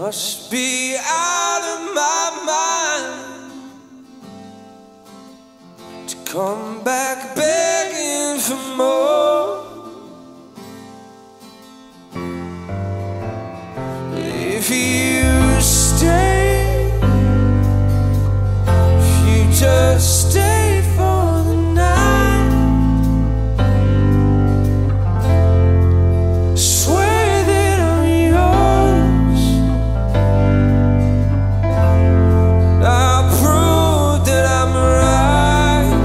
must be out of my mind to come back begging for more. If you stay, if you just stay for the night, swear that I'm yours. I'll prove that I'm right.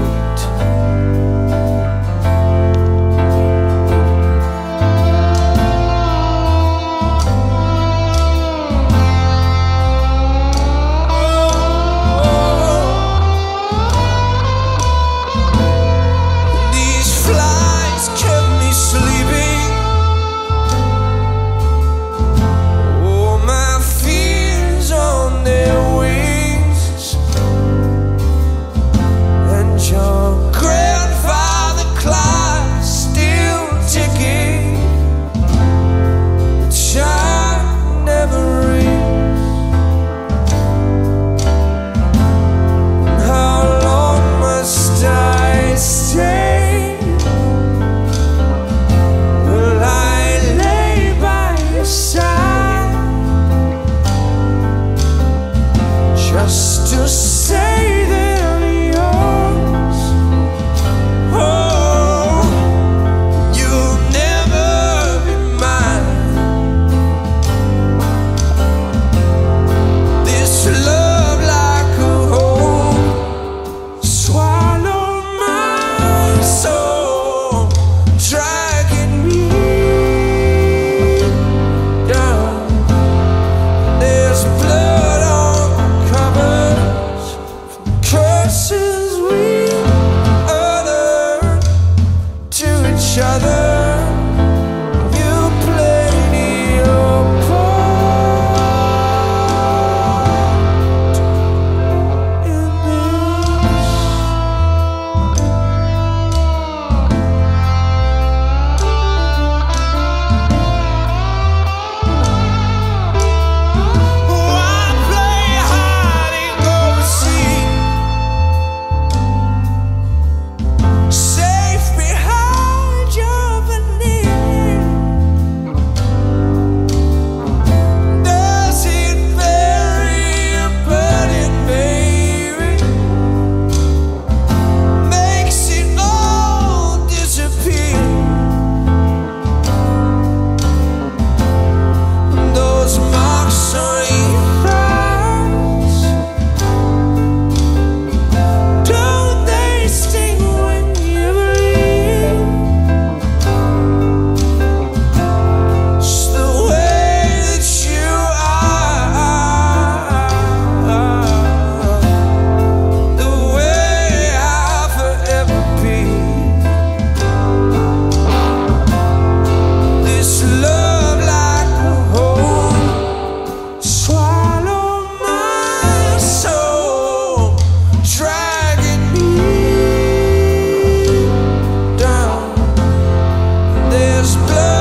These flies kept me sleeping. Oh, my fears on their wings, and your grandfather clock still ticking. The chime never rings. How long must I stay? Will I lay by your side just to say that I'm yours? Oh, you'll never be mine. This love like a hole swallow my soul, dragging me down. There's blood on the covers from curses we uttered to each other. You played your part in this. Oh, I play hide and go seek, safe behind your veneer. Does it bury a burden, baby? Makes it all disappear. Those marks on your thighs, don't they sting when you bleed? It's the way that you are, the way I'll forever be. This love like a hole swallow my soul, dragging me down. There's blood